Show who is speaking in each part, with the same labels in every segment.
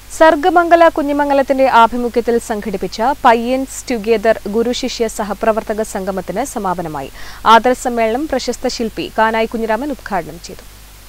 Speaker 1: സർഗമംഗല കുഞ്ഞിമംഗലത്തിന്റെ ആഭിമുഖ്യത്തിൽ സംഘടിപ്പിച്ച പയ്യൻസ് ടുഗെദർ ഗുരുശിഷ്യ സഹപ്രവർത്തക സംഗമത്തിന് സമാപനമായി. ആദര സമ്മേളനം പ്രശസ്ത ശില്പി കാനായി കുഞ്ഞിരാമൻ ഉദ്ഘാടനം ചെയ്തു.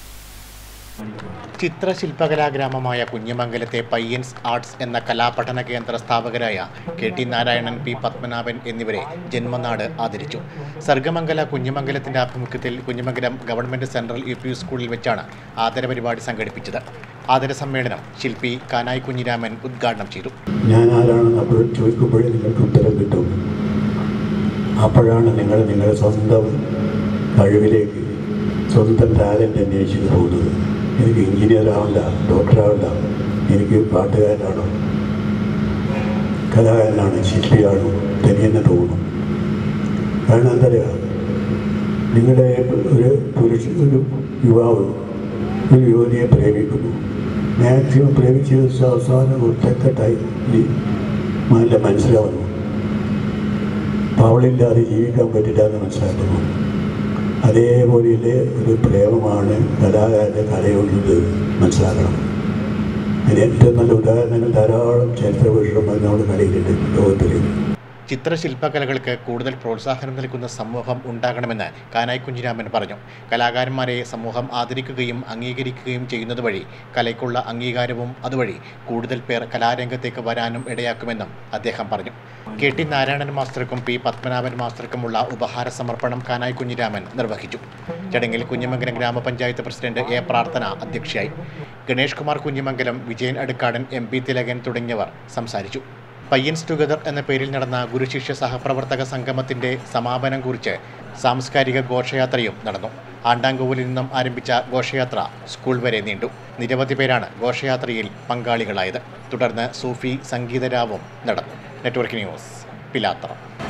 Speaker 2: ചിത്രശില്പകലാഗ്രാമമായ കുഞ്ഞിമംഗലത്തെ പയ്യൻസ് ആർട്സ് എന്ന കലാപഠന കേന്ദ്ര സ്ഥാപകരായ KT നാരായണൻ, P പത്മനാഭൻ എന്നിവരെ ജന്മനാട് ആദരിച്ചു. സർഗമംഗല കുഞ്ഞിമംഗലത്തിന്റെ ആഭിമുഖ്യത്തിൽ കുഞ്ഞിമംഗലം ഗവൺമെന്റ് സെൻട്രൽ UP സ്കൂളിൽ വെച്ചാണ് ആദര പരിപാടി സംഘടിപ്പിച്ചത്. ആദര സമ്മേളനം ശില്പി കാനായി കുഞ്ഞിരാമൻ ഉദ്ഘാടനം ചെയ്തു.
Speaker 3: ഞാൻ ആരാണെന്ന് അപ്പോൾ ചോദിക്കുമ്പോഴേ നിങ്ങൾക്ക് ഉത്തരം കിട്ടും. അപ്പോഴാണ് നിങ്ങളുടെ സ്വന്തം കഴിവിലേക്ക്, സ്വന്തം ടാലൻ്റ് അന്വേഷിച്ച് പോകുന്നത്. എനിക്ക് എഞ്ചിനീയർ ആവണ്ട, ഡോക്ടറാവണ്ട, എനിക്ക് പാട്ടുകാരനാണോ, കലാകാരനാണ്, ശില്പിയാണോ തനിയെന്നെ തോന്നും. കാരണം എന്താ പറയുക, നിങ്ങളുടെ ഒരു യുവാവ് ഒരു യുവതിയെ പ്രേമിക്കുന്നു. മാക്സിമം പ്രേമിച്ച അവസാനം ഒറ്റക്കെട്ടായി നല്ല മനസ്സിലാവുന്നു. അവളില്ലാതെ ജീവിക്കാൻ പറ്റില്ല എന്ന് മനസ്സിലാക്കുന്നു. അതേപോലെയുള്ള ഒരു പ്രേമമാണ് കലാകാരൻ്റെ കലയുള്ളത് മനസ്സിലാക്കണം. അതിന് ഏറ്റവും നല്ല ഉദാഹരണങ്ങൾ ധാരാളം ചരിത്രപുരുഷന്മാർ നമ്മുടെ കലയിലുണ്ട് ലോകത്തിൽ.
Speaker 2: ചിത്രശില്പകലകൾക്ക് കൂടുതൽ പ്രോത്സാഹനം നൽകുന്ന സമൂഹം ഉണ്ടാകണമെന്ന് കാനായി കുഞ്ഞിരാമൻ പറഞ്ഞു. കലാകാരന്മാരെ സമൂഹം ആദരിക്കുകയും അംഗീകരിക്കുകയും ചെയ്യുന്നത് വഴി കലയ്ക്കുള്ള അംഗീകാരവും അതുവഴി കൂടുതൽ പേർ കലാരംഗത്തേക്ക് വരാനും ഇടയാക്കുമെന്നും അദ്ദേഹം പറഞ്ഞു. KT നാരായണൻ മാസ്റ്റർക്കും P പത്മനാഭൻ മാസ്റ്റർക്കുമുള്ള ഉപഹാര സമർപ്പണം കാനായി കുഞ്ഞിരാമൻ നിർവഹിച്ചു. ചടങ്ങിൽ കുഞ്ഞിമംഗലം ഗ്രാമപഞ്ചായത്ത് പ്രസിഡന്റ് A പ്രാർത്ഥന അധ്യക്ഷയായി. ഗണേഷ് കുമാർ കുഞ്ഞിമംഗലം, വിജയൻ അടുക്കാടൻ, MP തിലകൻ തുടങ്ങിയവർ സംസാരിച്ചു. പയ്യൻസ് ടുഗെദർ എന്ന പേരിൽ നടന്ന ഗുരുശിഷ്യ സഹപ്രവർത്തക സംഗമത്തിന്റെ സമാപനം കുറിച്ച് സാംസ്കാരിക ഘോഷയാത്രയും നടന്നു. ആണ്ടാങ്കോവിലിൽ നിന്നും ആരംഭിച്ച ഘോഷയാത്ര സ്കൂൾ വരെ നീണ്ടു. നിരവധി പേരാണ് ഘോഷയാത്രയിൽ പങ്കാളികളായത്. തുടർന്ന് സൂഫി സംഗീതരാവും നടന്നു. Network news, Pilathara.